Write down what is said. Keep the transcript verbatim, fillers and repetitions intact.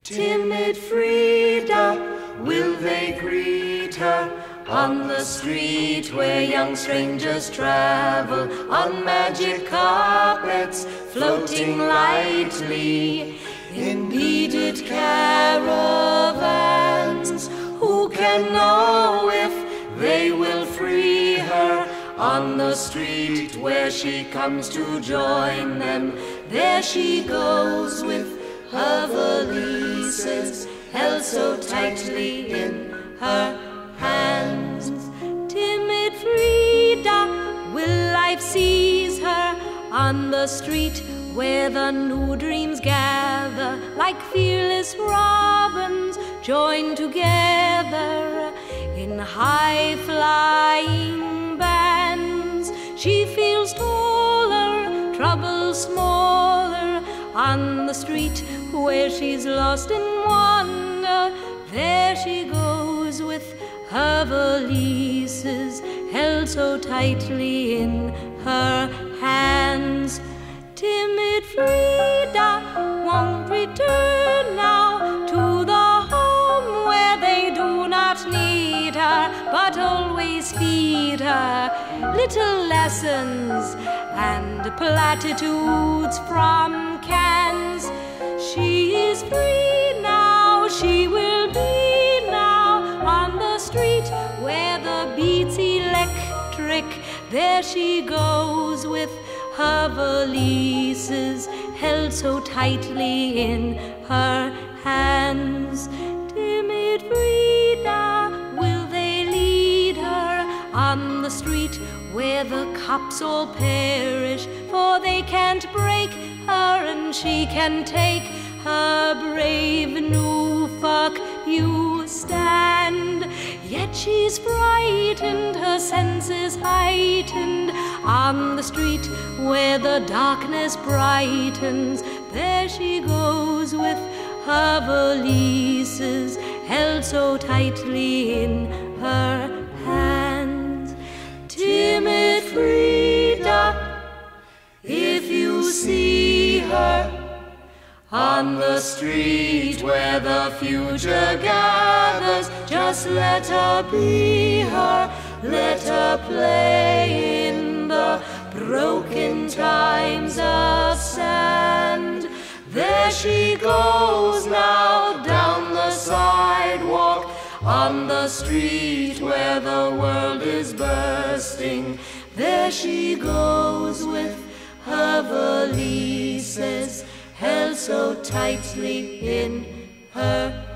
Timid Frida, will they greet her on the street where young strangers travel on magic carpets, floating lightly in beaded caravans? Who can know if they will free her on the street where she comes to join them? There she goes with her valises held so tightly in her hands. Timid Frida, will life seize her on the street where the new dreams gather like fearless robins joined together in high-flying bands? She feels taller, trouble smaller on the street where she's lost in wonder. There she goes with her valises held so tightly in her hands. Timid Frida won't return now to the home where they do not need her, but always feed her little lessons and platitudes from cans. She is free now, she will be now on the street where the beat's electric. There she goes with her valises held so tightly in her hands. Timid Frida, will they lead her on the street where the cops all perish, for they can't break her and she can take her brave Norfolk you stand? Yet she's frightened, her senses heightened on the street where the darkness brightens. There she goes with her valises held so tightly in her hands. Timid Frida, if you see her on the street where the future gathers, just let her be her, let her play in the broken times of sand. There she goes now down the sidewalk on the street where the world is bursting. There she goes with her valises held so tightly in her